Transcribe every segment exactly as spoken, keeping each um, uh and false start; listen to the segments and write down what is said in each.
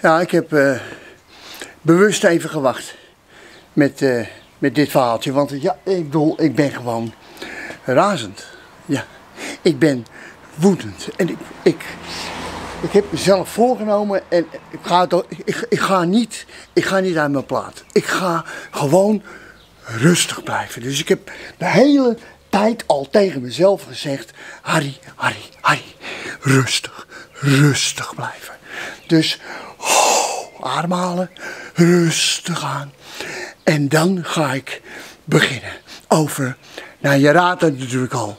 Ja, ik heb uh, bewust even gewacht met, uh, met dit verhaaltje. Want ja, ik bedoel, ik ben gewoon razend. Ja, ik ben woedend. En ik, ik, ik heb mezelf voorgenomen en ik ga, het, ik, ik, ga niet, ik ga niet uit mijn plaat. Ik ga gewoon rustig blijven. Dus ik heb de hele tijd al tegen mezelf gezegd: Harry, Harry, Harry, rustig, rustig blijven. Dus oh, ademhalen, rustig aan. En dan ga ik beginnen over, nou je raadt het natuurlijk al,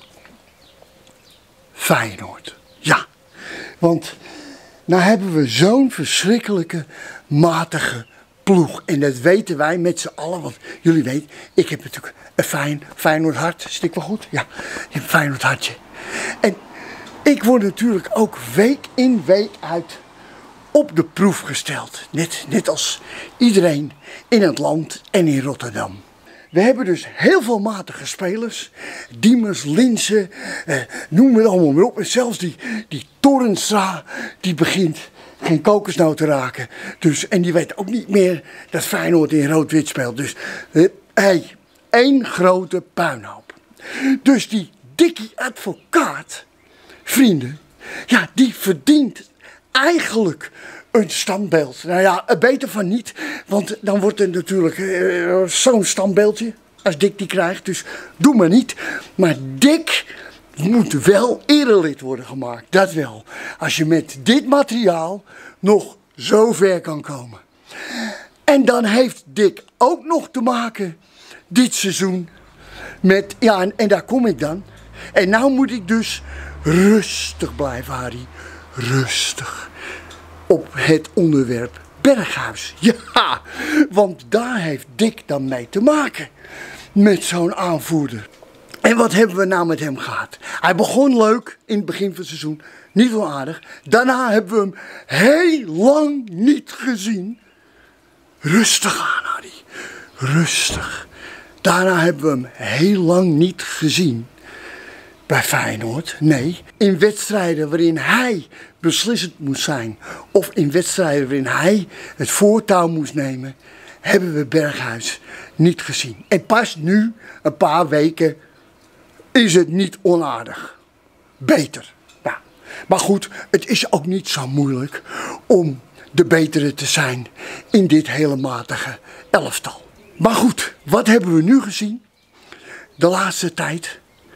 Feyenoord. Ja, want nou hebben we zo'n verschrikkelijke, matige ploeg. En dat weten wij met z'n allen, want jullie weten, ik heb natuurlijk een fijn, Feyenoord hart. Zit ik wel goed? Ja, je hebt een Feyenoord hartje. En ik word natuurlijk ook week in, week uit op de proef gesteld. Net, net als iedereen in het land en in Rotterdam. We hebben dus heel veel matige spelers. Diemers, Linssen, eh, noem het allemaal maar op. En zelfs die, die Torenstra, die begint geen kokosnoot te raken. Dus, en die weet ook niet meer dat Feyenoord in rood-wit speelt. Dus, eh, hey, één grote puinhoop. Dus die Dikkie Advocaat, vrienden, ja, die verdient eigenlijk een standbeeld. Nou ja, beter van niet, want dan wordt er natuurlijk uh, zo'n standbeeldje als Dick die krijgt. Dus doe maar niet. Maar Dick moet wel erelid worden gemaakt, dat wel. Als je met dit materiaal nog zo ver kan komen. En dan heeft Dick ook nog te maken dit seizoen met, ja, en, en daar kom ik dan. En nou moet ik dus rustig blijven, Harry. Rustig. Op het onderwerp Berghuis. Ja, want daar heeft Dick dan mee te maken. Met zo'n aanvoerder. En wat hebben we nou met hem gehad? Hij begon leuk in het begin van het seizoen. Niet wel aardig. Daarna hebben we hem heel lang niet gezien. Rustig aan, Harry. Rustig. Daarna hebben we hem heel lang niet gezien. Bij Feyenoord, nee. In wedstrijden waarin hij beslissend moest zijn, of in wedstrijden waarin hij het voortouw moest nemen, hebben we Berghuis niet gezien. En pas nu, een paar weken, is het niet onaardig. Beter. Ja. Maar goed, het is ook niet zo moeilijk om de betere te zijn in dit hele matige elftal. Maar goed, wat hebben we nu gezien? De laatste tijd.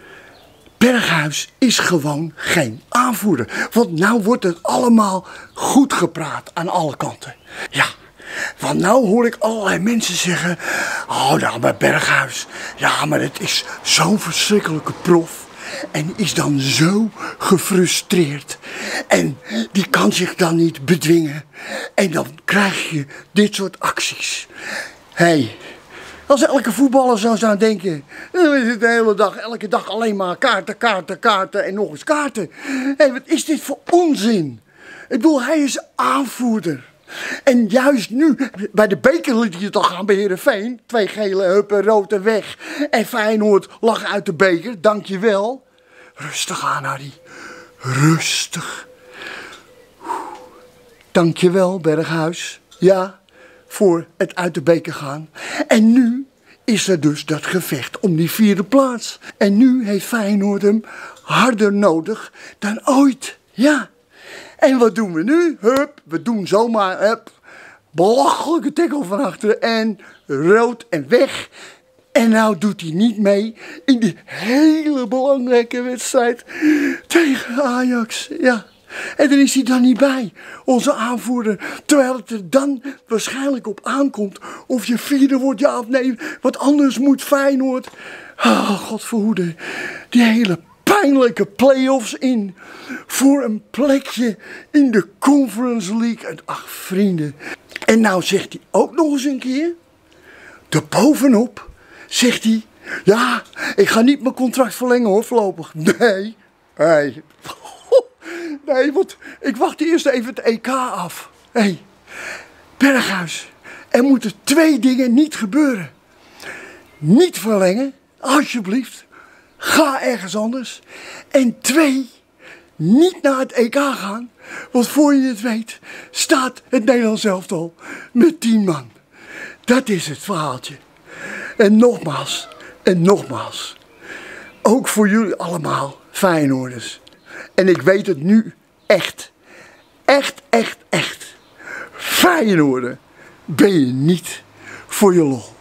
Berghuis is gewoon geen aanvoerder. Want nou wordt het allemaal goed gepraat aan alle kanten. Ja, want nou hoor ik allerlei mensen zeggen: oh, nou maar Berghuis, ja, maar het is zo'n verschrikkelijke prof. En is dan zo gefrustreerd. En die kan zich dan niet bedwingen. En dan krijg je dit soort acties. Hé. Hey, als elke voetballer zo zou denken, dan is het de hele dag, elke dag alleen maar kaarten, kaarten, kaarten en nog eens kaarten. Hé, wat is dit voor onzin? Ik bedoel, hij is aanvoerder. En juist nu, bij de beker liet hij het al gaan bij Heerenveen. Twee gele huppen, rood en weg. En Feyenoord lag uit de beker, dankjewel. Rustig aan, Harry. Rustig. Dankjewel, Berghuis. Ja. Voor het uit de beker gaan. En nu is er dus dat gevecht om die vierde plaats. En nu heeft Feyenoord hem harder nodig dan ooit. Ja. En wat doen we nu? Hup, we doen zomaar, hup, belachelijke tackle van achteren en rood en weg. En nou doet hij niet mee in die hele belangrijke wedstrijd tegen Ajax. Ja. En daar is hij dan niet bij, onze aanvoerder. Terwijl het er dan waarschijnlijk op aankomt of je vierde wordt, ja of nee. Want anders moet Feyenoord, oh, God verhoede, die hele pijnlijke play-offs in. Voor een plekje in de Conference League. En ach, vrienden. En nou zegt hij ook nog eens een keer, erbovenop, zegt hij, ja, ik ga niet mijn contract verlengen hoor, voorlopig. Nee, nee. Nee, want ik wacht eerst even het E K af. Hé, hey, Berghuis, er moeten twee dingen niet gebeuren. Niet verlengen, alsjeblieft. Ga ergens anders. En twee, niet naar het E K gaan. Want voor je het weet staat het Nederlands elftal met tien man. Dat is het verhaaltje. En nogmaals, en nogmaals. Ook voor jullie allemaal Feyenoorders. En ik weet het nu echt. Echt, echt, echt. Feyenoorder ben je niet voor je lol.